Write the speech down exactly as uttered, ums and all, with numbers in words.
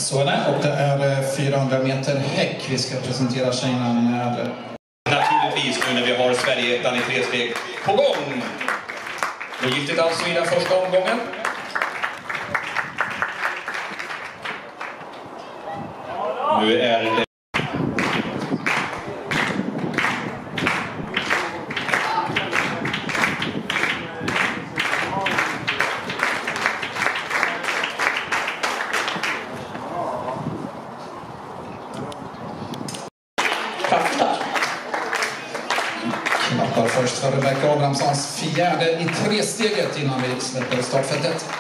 Så är det, och det är fyrahundra meter häck vi ska presentera tjejerna med. Naturligtvis nu när vi har Sverige-ettan i tre steg på gång. Det är giltigt alltså i den första omgången. Nu är det... Knappar först för Rebecca Abrahamssons fjärde i tre steget innan vi släpper startfältet.